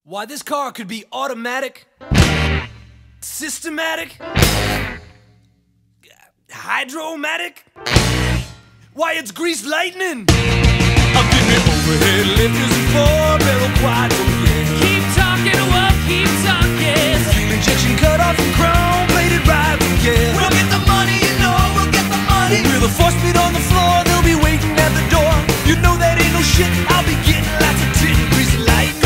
Why this car could be automatic, systematic, hydromatic. Why it's greased lightning. I'll give me overhead lifters and four-barrel quads. Keep talking, well, keep talking. Fuel injection cut off and chrome-plated ride again. We'll get the money, you know, we'll get the money. With a force-speed on the floor, they'll be waiting at the door. You know that ain't no shit, I'll be getting lots of tin, greased lightning.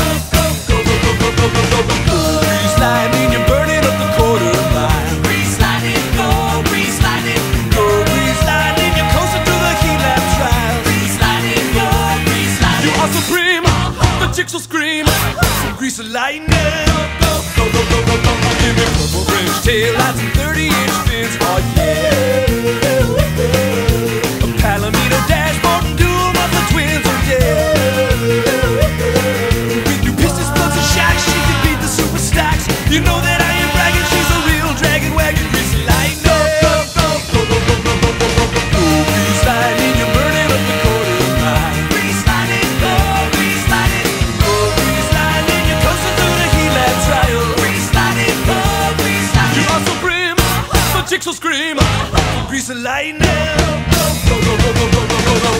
Grease lightning, you're burning up the quarter mile. Grease lightning, go, grease lightning. Go grease lightning, you're coasting through the heat lab trials. Grease lightning, go, grease lightning. You are supreme, the chicks will scream. Some grease lightning. Give me purple French tail lights and 30-inch fins, oh yeah. A Palomino dashboard and dual muffler twins, oh yeah. With new piston splits and shocks, she can beat the super stocks. You know that I ain't bragging, she's a real dragon wagon. Grease lightning. Grease lightning, you're burning up the quarter mile. Grease lightning, go, grease lightning. Go grease lightning, you're coasting through the heat lab trial. Grease lightning, go, grease lightning. You are supreme, the chicks will scream. Grease lightning. Go, go, go, go, go, go, go, go.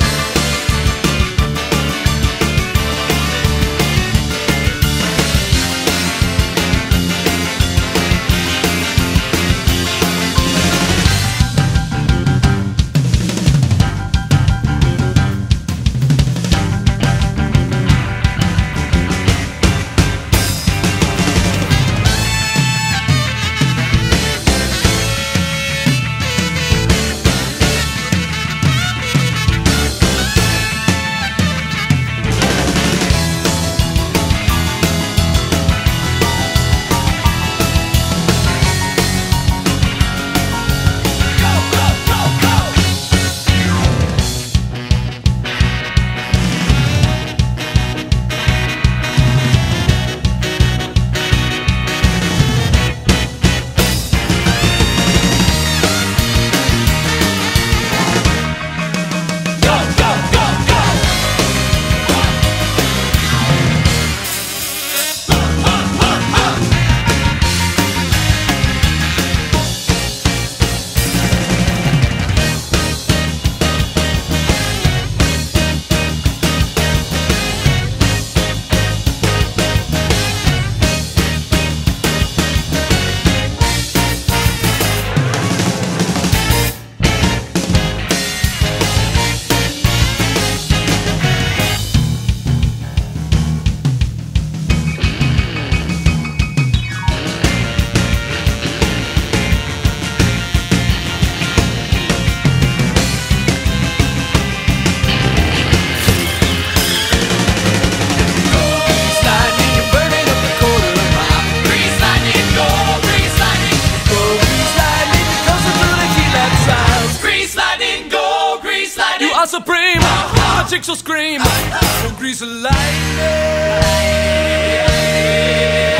Supreme, the chicks will scream. So grease lightning.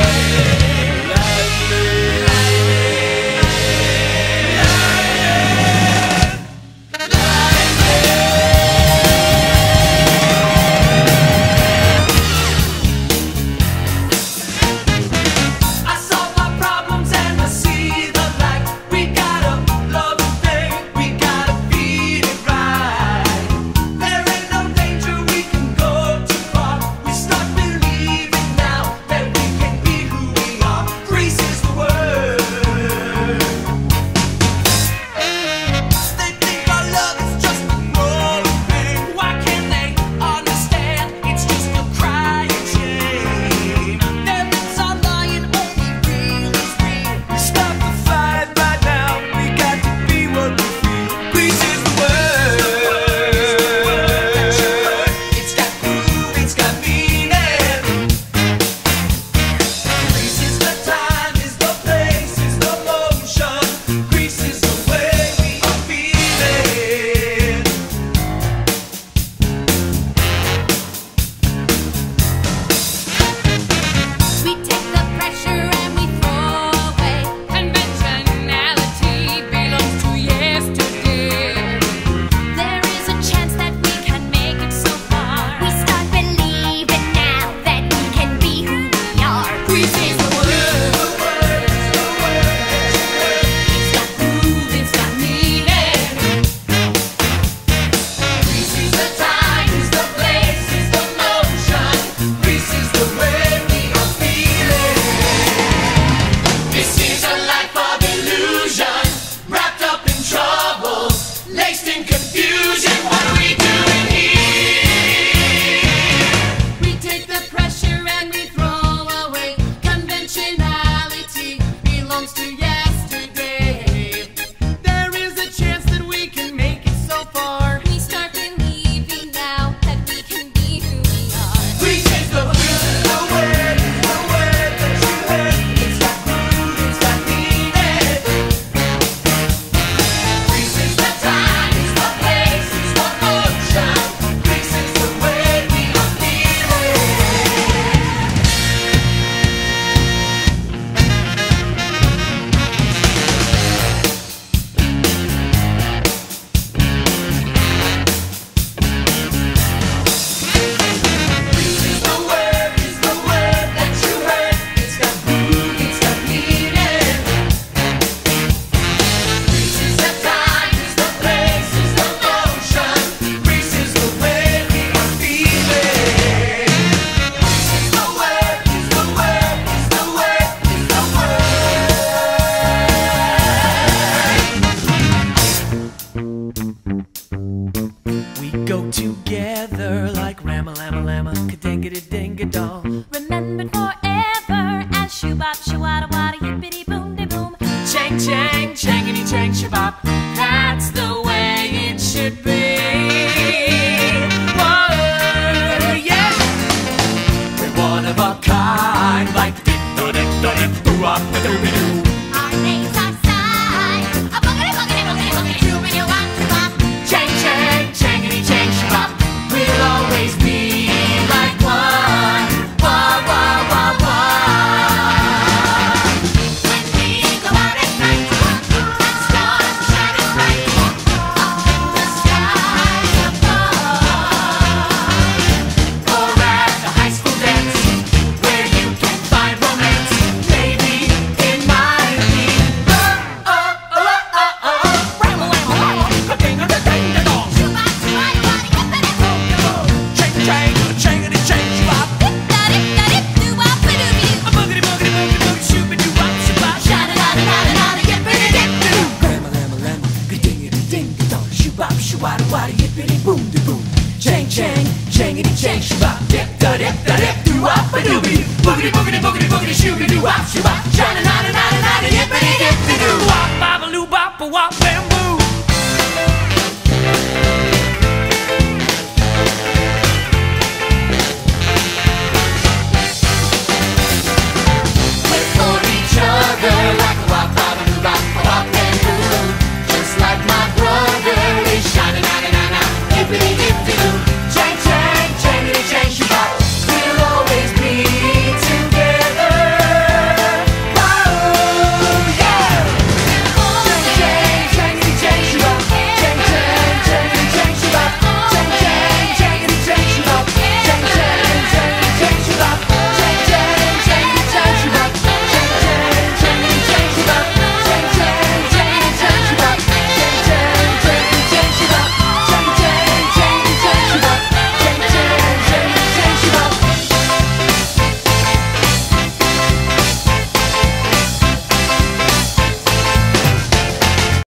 together like Rama-lama-lama, ka-ding-a-ding-a-dong. Remembered forever as shoo-bop, shoo-wada-wada, yippity-boom-de-boom. Chang, chang, changity, chang, shabop. That's the way it should be. Whoa, yeah. We're one of a kind, like dip-da-dip-da-dip-doo-wop-da-doo-be-doo. Our names are side, a boogity-boogity-boogity-boogity, shoo-bity-wop-shoo-bop. Chang, chang, changity, chang, shabop. We'll always be like one. Wah, wah, wah, wah. When we go out at night, and stars are shining bright, up in the sky above. Or at the high school dance, where you can find romance. Maybe it might be Rama-lama-lama, ka-ding-a-ding-a-dong. Shoo-bop, shoo-wada-wada, yippity-boom-de-boom. Chang, chang, changity, chang, shabop. Dip-da-dip-da-dip-doo-wop-a-doo-be-doo. A boogity-boogity-boogity-boogity, shoo-ba-doo-wop-shabop. Sha-da-da-da-da-da-da, yippity-dip-doo. Rama-lama-lama, ka-ding-a-ding-a-dong. Shoo-bop, shoo-wada-wada, yippity-boom-de-boom. Chang, chang, changity, chang, shabop. Dip-da-dip-da-dip-doo-wop-a-doo-be-doo. Boogity-boogity-boogity-boogity, shoo-ba-doo-wop-shabop. Sha-da-da-da-da-da-da, yippity-dip-doo. Wop, bop-a-loo, bop-a-wop, bamboo.